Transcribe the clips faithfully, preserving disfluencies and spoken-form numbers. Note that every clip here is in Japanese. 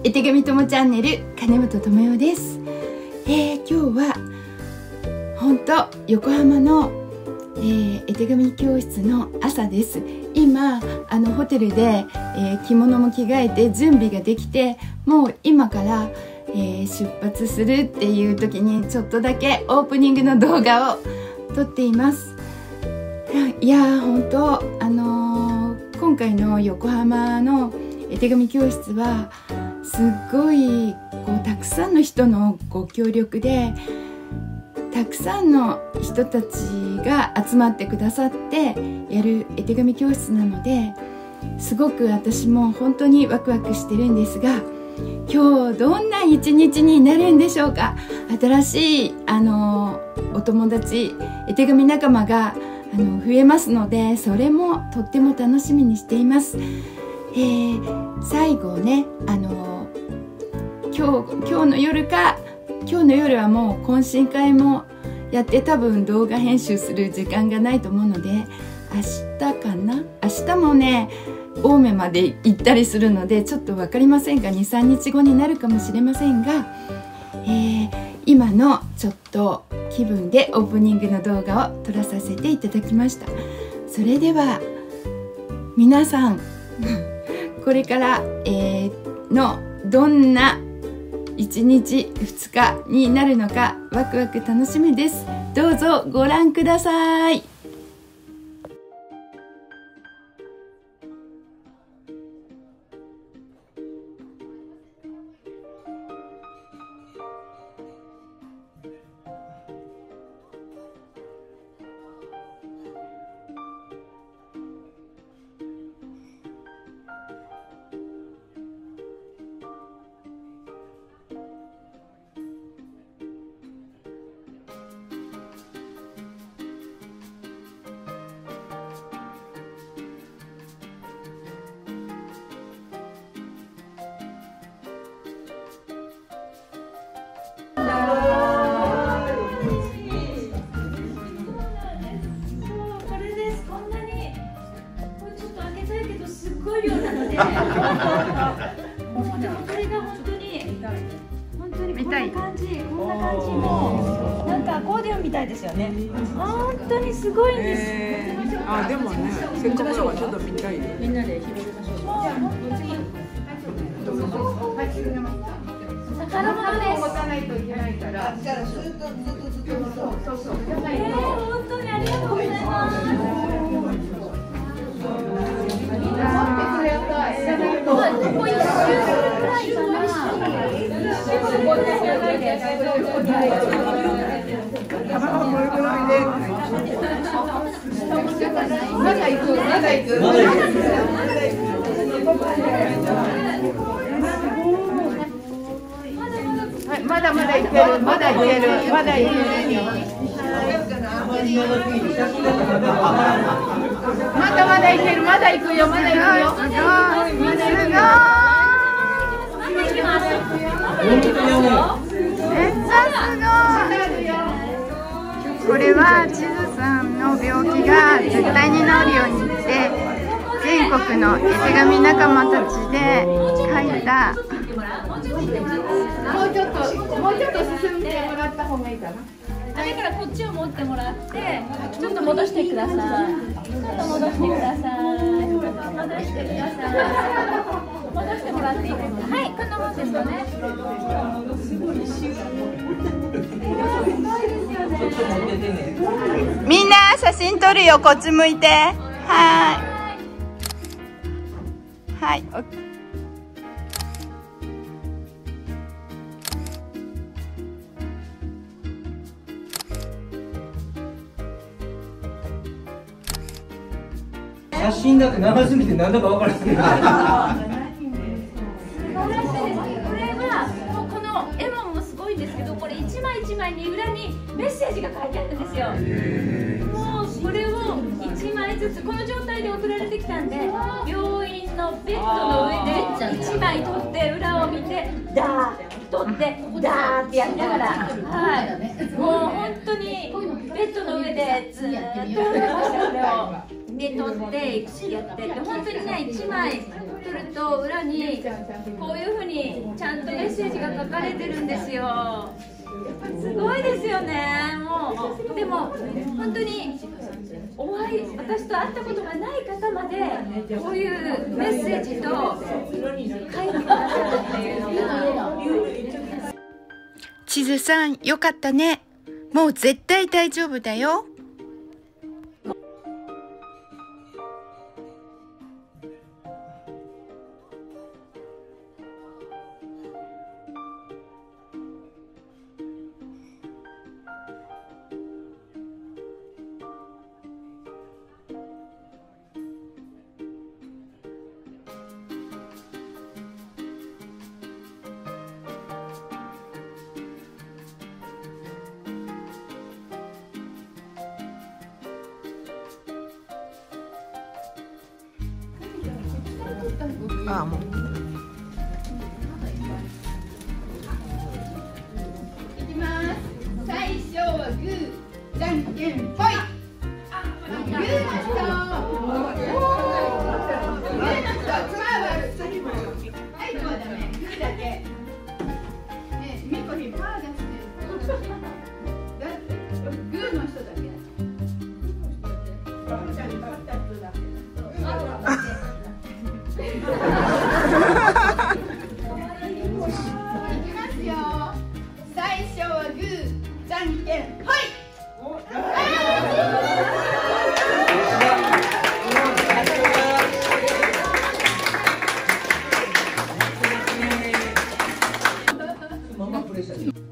絵手紙友チャンネル金本智代です。えー、今日は本当横浜の、えー、絵手紙教室の朝です。今あのホテルで、えー、着物も着替えて準備ができて、もう今から、えー、出発するっていう時にちょっとだけオープニングの動画を撮っています。いやー本当あのー、今回の横浜の絵手紙教室はすっごいこうたくさんの人のご協力で、たくさんの人たちが集まってくださってやる絵手紙教室なので、すごく私も本当にワクワクしてるんですが、今日どんな一日になるんでしょうか。新しいあのお友達、絵手紙仲間があの増えますので、それもとっても楽しみにしています。えー、最後ね、あの今日今日の夜か今日の夜はもう懇親会もやって、多分動画編集する時間がないと思うので、明日かな明日もね青梅まで行ったりするので、ちょっと分かりませんが にさんにちごになるかもしれませんが、えー、今のちょっと気分でオープニングの動画を撮らさせていただきました。それでは皆さんこれから、えー、のどんないちにちふつかになるのかワクワク楽しみです。どうぞご覧ください。これが本当に本当にこんな感じ、こんな感じもなんかアコーディオンみたいですよね。本当にすごいんです。 えー、あでもね、せっかくだからちょっと見たい。みんなで広げましょう。 宝物です。 持たないといけないから。じゃあずっとずっとずっとそうそう。 えー、本当にありがとうございます。 まだ行く、まだ行く。まだまだ行ける、まだ行ける、まだ行ける。まだまだ行ける、まだ行くよ、まだ行くよ。すごい、まだ行くよ。 めっちゃすごい。これは地図さんの病気が絶対に治るようにって全国の絵手紙仲間たちで書いた。 もうちょっともうちょっと進んでもらった方がいいかな。 あれからこっちを持ってもらって、ちょっと戻してください。ちょっと戻してください。戻してください。戻してもらっていいですか。はい、こんなもんですよね。 みんな写真撮るよ、こっち向いて。はいはい。 写真だって長すぎて何だか分からない。 素晴らしいです。これはもうこの絵ももすごいんですけど、これ一枚一枚に裏にメッセージが書いてあるんですよ。もうこれを一枚ずつこの状態で送られてきたんで、病院のベッドの上で一枚取って裏を見てダー取ってダーってやりながら、はい、もう本当にベッドの上でずっとやってました。これをで取ってやってって、本当にね一枚取ると裏にこういうふうにちゃんとメッセージが書かれてるんですよ。すごいですよね。もうでも本当にお会い私と会ったことがない方までこういうメッセージと書いてくださるっていうのが。 地図さんよかったね。もう絶対大丈夫だよ。ああ、もう。 いきます。最初はグー、じゃんけんぽい。グーの人。グーの人、つまはある。はい、こうだね。グーだけ。ね、みこひパー出してる。だって、グーの人だけ。バブちゃんに勝った人だけ。最初はグー、じゃんけんほい。 ママプレッシャー。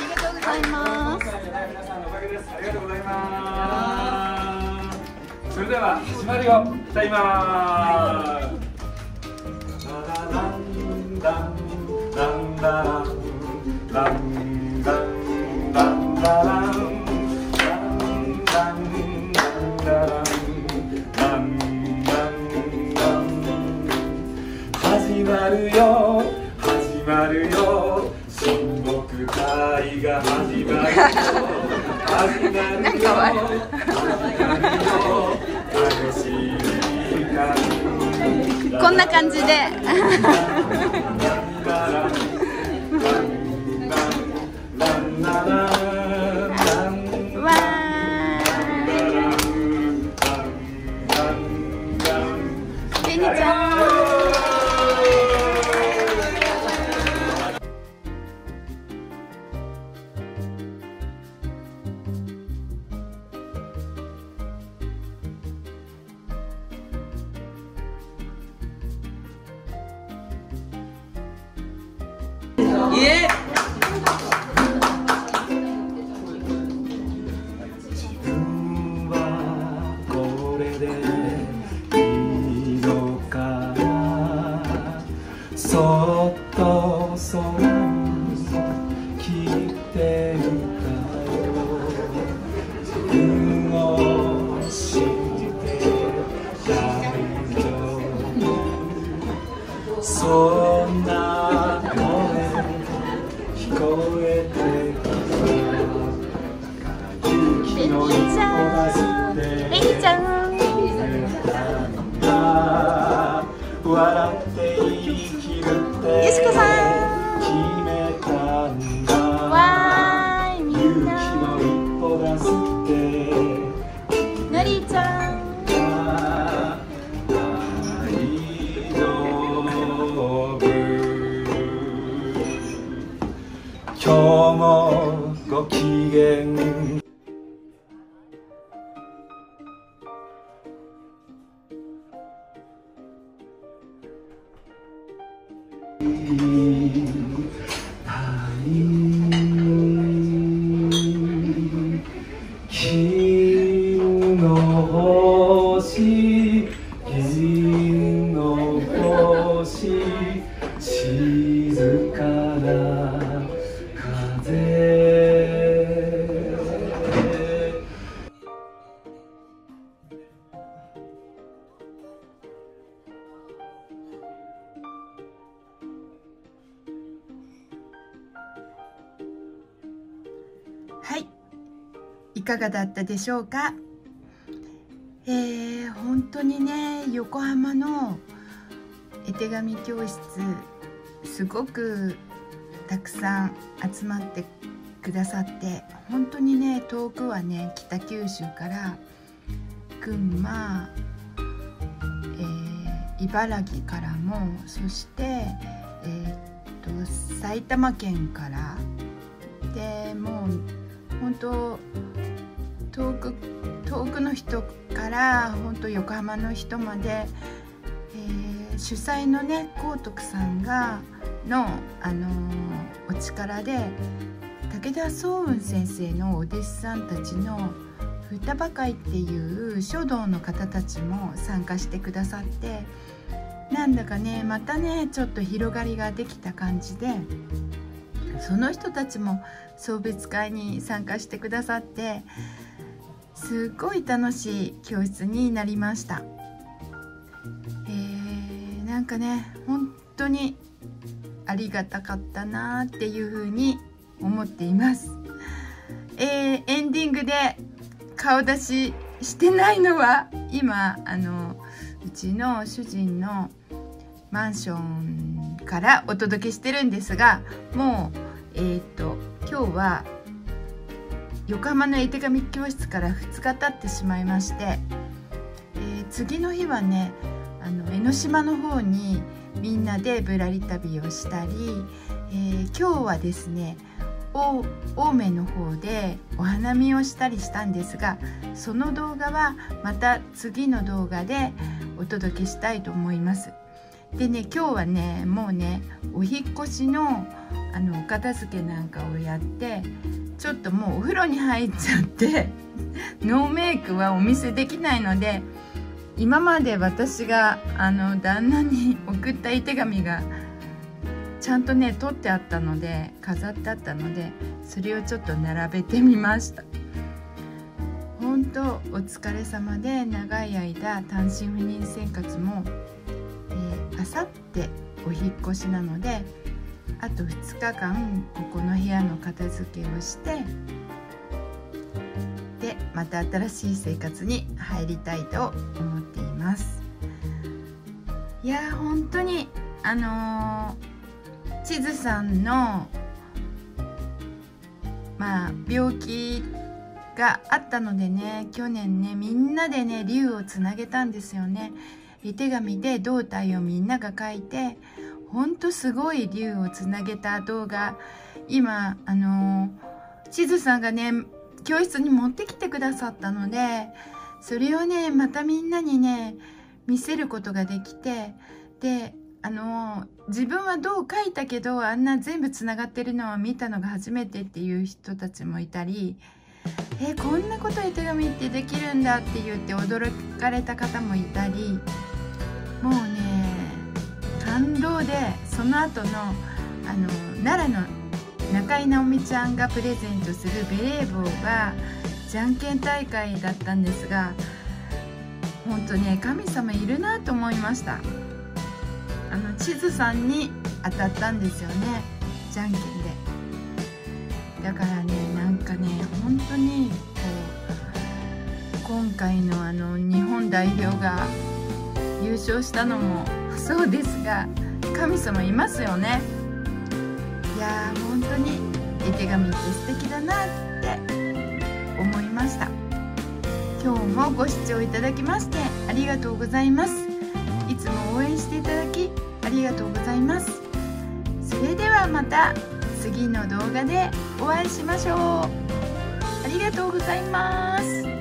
それではでは始まるよ。歌いまーす。ランランランランランランランランランランランラン始まるよ始まるよ親睦会が始まるよ始まるよ始まるよ楽しい時間こんな感じでレニちゃんいえ自分はこれでいいのかなそっと空に聞いてるかよ自分を信じて大丈夫そんな声聞こえてくる勇気の一歩出してレニちゃん笑って生きるってよしこさん決めたんだわーいみ勇気んなの一歩出すってのりちゃん大丈夫今日もご機嫌金の星銀の星静かな風はい、いかがだったでしょうか。えー、本当にね、横浜の絵手紙教室すごくたくさん集まってくださって、本当にね、遠くはね、北九州から群馬、えー、茨城からも、そして、えー、っと埼玉県からで、もう本当遠く遠くの人から本当横浜の人まで、えー、主催のね光徳さんがの、あのー、お力で武田双雲先生のお弟子さんたちの双葉会っていう書道の方たちも参加してくださって、なんだかねまたねちょっと広がりができた感じで、その人たちも送別会に参加してくださって、すごい楽しい教室になりました。えー、なんかね本当にありがたかったなっていうふうに思っています。えー、エンディングで顔出ししてないのは今あのうちの主人のマンションからお届けしてるんですが、もうえー、っと今日は横浜の絵手紙教室からふつか経ってしまいまして、えー、次の日はねあの江ノ島の方にみんなでぶらり旅をしたり、えー、今日はですね青梅の方でお花見をしたりしたんですが、その動画はまた次の動画でお届けしたいと思います。でね、今日はねもうねお引っ越しのあのお片付けなんかをやって、ちょっともうお風呂に入っちゃってノーメイクはお見せできないので、 今まで私があの旦那に送った絵手紙がちゃんとね取ってあったので、飾ってあったので、それをちょっと並べてみました。本当お疲れ様で、長い間単身赴任生活も、えー、あさってお引っ越しなので、あとふつかかんここの部屋の片付けをして、でまた新しい生活に入りたいと思っています。いやー本当にあのー、地図さんのまあ病気があったのでね、去年ねみんなでね龍をつなげたんですよね。絵手紙で胴体をみんなが描いて、ほんとすごい龍をつなげた動画、今あのー、地図さんがね教室に持ってきてくださったので、それをねまたみんなにね見せることができて、であの自分はどう書いたけどあんな全部つながってるのは見たのが初めてっていう人たちもいたり、えこんなこと絵手紙ってできるんだって言って驚かれた方もいたり、もうね感動で、その後のあの奈良の中井直美ちゃんがプレゼントするベレー帽がじゃんけん大会だったんですが、本当ね神様いるなと思いました。あの地図さんに当たったんですよね、じゃんけんで。だからねなんかね本当にこう今回のあの日本代表が優勝したのもそうですが、神様いますよね。いやー本当に絵手紙って素敵だなって思いました。今日もご視聴いただきましてありがとうございます。いつも応援していただきありがとうございます。それではまた次の動画でお会いしましょう。ありがとうございます。